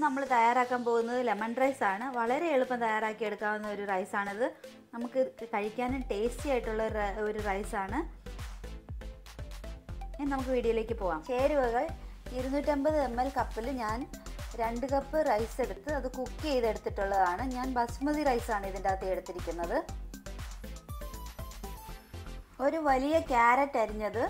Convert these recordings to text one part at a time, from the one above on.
നമ്മൾ തയ്യാറാക്കാൻ പോകുന്നത് ലെമൺ റൈസ് ആണ്. വളരെ എളുപ്പം തയ്യാറാക്കി എടുക്കാവുന്ന ഒരു റൈസാണിത്. നമുക്ക് കഴിക്കാനും ടേസ്റ്റി ആയിട്ടുള്ള ഒരു റൈസാണ്. ഇനി നമുക്ക് വീഡിയോയിലേക്ക് പോകാം. ചേരുവകൾ 250 ml കപ്പിൽ ഞാൻ 2 കപ്പ് റൈസ് എടുത്ത് അത് കുക്ക് ചെയ്തെടുത്തിട്ടുള്ളതാണ്. ഞാൻ ബസ്മതി റൈസാണ് ഇതിൻ്റെ അകത്ത് എടുത്തിരിക്കുന്നത്. ഒരു വലിയ ക്യാരറ്റ് അരിഞ്ഞത്,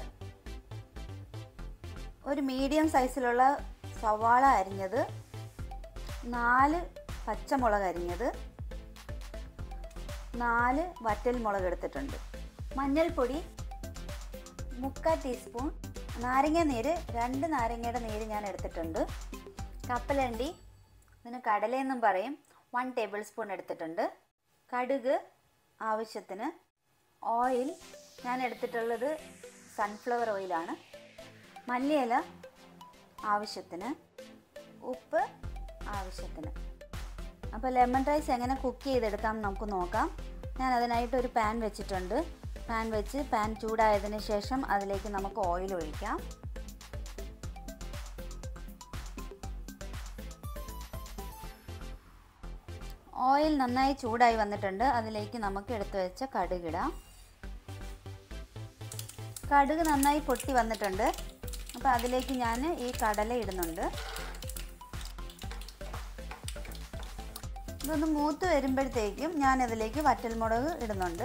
ഒരു മീഡിയം സൈസിലുള്ള സവാള അരിഞ്ഞത്, 4 പച്ചമുളക് അരിഞ്ഞത്, 4 വറ്റൽമുളക് എടുത്തിട്ടുണ്ട്. മഞ്ഞൾപ്പൊടി 3/4 ടീസ്പൂൺ, നാരങ്ങ നീര് 2 നാരങ്ങയുടെ നീര് ഞാൻ എടുത്തിട്ടുണ്ട്. കപ്പലണ്ടി, ഇതിന് കടലയെന്നും പറയും, 1 ടേബിൾ സ്പൂൺ എടുത്തിട്ടുണ്ട്. കടുക് ആവശ്യത്തിന്. ഓയിൽ ഞാൻ എടുത്തിട്ടുള്ളത് സൺഫ്ലവർ ഓയിലാണ്. മല്ലിയില ആവശ്യത്തിന്. ഉപ്പ് ആവശ്യത്തിന്. അപ്പോൾ ലെമൺ റൈസ് എങ്ങനെ കുക്ക് ചെയ്തെടുക്കാം നമുക്ക് നോക്കാം. ഞാൻ അതിനായിട്ട് ഒരു പാൻ വെച്ചിട്ടുണ്ട്. പാൻ ചൂടായതിന് ശേഷം അതിലേക്ക് നമുക്ക് ഓയിൽ ഒഴിക്കാം. ഓയിൽ നന്നായി ചൂടായി വന്നിട്ടുണ്ട്. അതിലേക്ക് നമുക്ക് എടുത്തു വെച്ച കടുകിടാം. കടുക് നന്നായി പൊട്ടി വന്നിട്ടുണ്ട്. അപ്പോൾ അതിലേക്ക് ഞാൻ ഈ കടല ഇടുന്നുണ്ട്. ഇതൊന്ന് മൂത്ത് വരുമ്പോഴത്തേക്കും ഞാൻ ഇതിലേക്ക് വറ്റൽമുളക് ഇടുന്നുണ്ട്.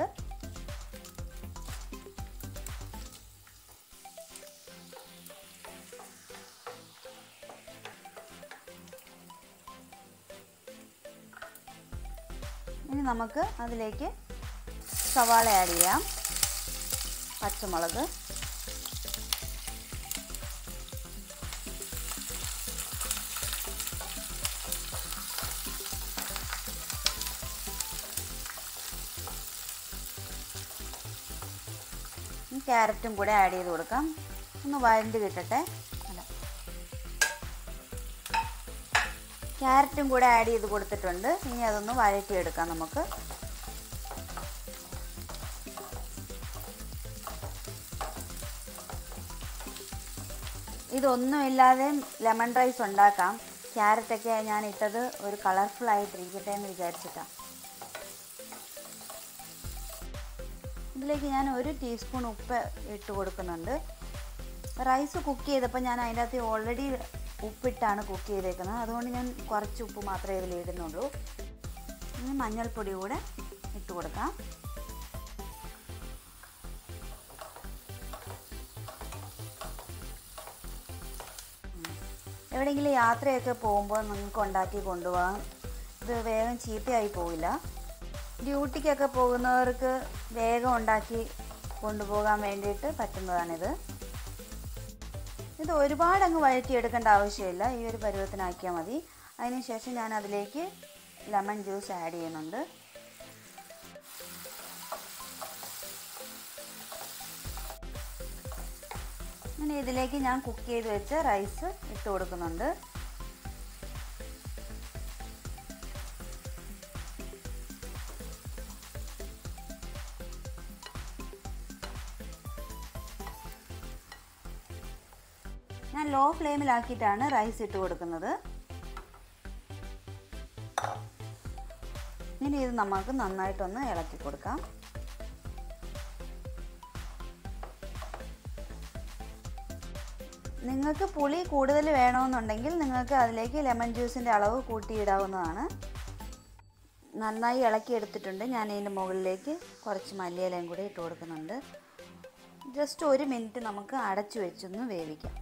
ഇനി നമുക്ക് അതിലേക്ക് സവാള ആഡ് ചെയ്യാം, പച്ചമുളക്, ക്യാരറ്റും കൂടെ ആഡ് ചെയ്ത് കൊടുക്കാം. ഒന്ന് വഴണ്ട് കിട്ടട്ടെ. ക്യാരറ്റും കൂടെ ആഡ് ചെയ്ത് കൊടുത്തിട്ടുണ്ട്. ഇനി അതൊന്ന് വഴറ്റിയെടുക്കാം നമുക്ക്. ഇതൊന്നുമില്ലാതെ ലെമൺ റൈസ് ഉണ്ടാക്കാം. ക്യാരറ്റൊക്കെ ഞാൻ ഇട്ടത് ഒരു കളർഫുൾ ആയിട്ടിരിക്കട്ടെ എന്ന് വിചാരിച്ചിട്ടാണ്. ഇതിലേക്ക് ഞാൻ 1 ടീസ്പൂൺ ഉപ്പ് ഇട്ട് കൊടുക്കുന്നുണ്ട്. റൈസ് കുക്ക് ചെയ്തപ്പോൾ ഞാൻ അതിൻ്റെ അകത്ത് ഓൾറെഡി ഉപ്പിട്ടാണ് കുക്ക് ചെയ്തേക്കുന്നത്. അതുകൊണ്ട് ഞാൻ കുറച്ച് ഉപ്പ് മാത്രമേ ഇതിൽ ഇടുന്നുള്ളൂ. ഇനി മഞ്ഞൾപ്പൊടി കൂടെ ഇട്ട് കൊടുക്കാം. എവിടെയെങ്കിലും യാത്രയൊക്കെ പോകുമ്പോൾ നിങ്ങൾക്ക് ഉണ്ടാക്കി കൊണ്ടുപോകാം. ഇത് വേഗം ചീത്തയായി പോവില്ല. ഡ്യൂട്ടിക്കൊക്കെ പോകുന്നവർക്ക് വേഗം ഉണ്ടാക്കി കൊണ്ടുപോകാൻ വേണ്ടിയിട്ട് പറ്റുന്നതാണിത്. ഇത് ഒരുപാട് അങ്ങ് വഴറ്റിയെടുക്കേണ്ട ആവശ്യമില്ല. ഈ ഒരു പരുവത്തിനാക്കിയാൽ മതി. അതിനുശേഷം ഞാൻ അതിലേക്ക് ലെമൺ ജ്യൂസ് ആഡ് ചെയ്യുന്നുണ്ട്. അങ്ങനെ ഇതിലേക്ക് ഞാൻ കുക്ക് ചെയ്ത് വെച്ച റൈസ് ഇട്ട് കൊടുക്കുന്നുണ്ട്. ഞാൻ ലോ ഫ്ലെയിമിലാക്കിയിട്ടാണ് റൈസ് ഇട്ട് കൊടുക്കുന്നത്. ഇനി ഇത് നമുക്ക് നന്നായിട്ടൊന്ന് ഇളക്കി കൊടുക്കാം. നിങ്ങൾക്ക് പുളി കൂടുതൽ വേണമെന്നുണ്ടെങ്കിൽ നിങ്ങൾക്ക് അതിലേക്ക് ലെമൺ ജ്യൂസിൻ്റെ അളവ് കൂട്ടിയിടാവുന്നതാണ്. നന്നായി ഇളക്കി എടുത്തിട്ടുണ്ട്. ഞാൻ ഇതിൻ്റെ മുകളിലേക്ക് കുറച്ച് മല്ലിയിലയും കൂടി ഇട്ട് കൊടുക്കുന്നുണ്ട്. ജസ്റ്റ് 1 മിനിറ്റ് നമുക്ക് അടച്ചു വെച്ചൊന്ന് വേവിക്കാം.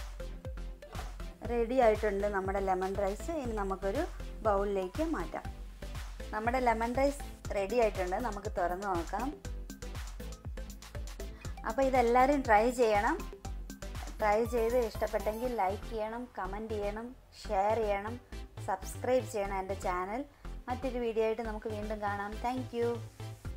റെഡി ആയിട്ടുണ്ട് നമ്മുടെ ലെമൺ റൈസ്. ഇനി നമുക്കൊരു ബൗളിലേക്ക് മാറ്റാം. നമ്മുടെ ലെമൺ റൈസ് റെഡി ആയിട്ടുണ്ട്. നമുക്ക് തുറന്ന് നോക്കാം. അപ്പോൾ ഇതെല്ലാവരും ട്രൈ ചെയ്യണം. ട്രൈ ചെയ്ത് ഇഷ്ടപ്പെട്ടെങ്കിൽ ലൈക്ക് ചെയ്യണം, കമൻറ്റ് ചെയ്യണം, ഷെയർ ചെയ്യണം, സബ്സ്ക്രൈബ് ചെയ്യണം എൻ്റെ ചാനൽ. മറ്റൊരു വീഡിയോ ആയിട്ട് നമുക്ക് വീണ്ടും കാണാം. Thank U.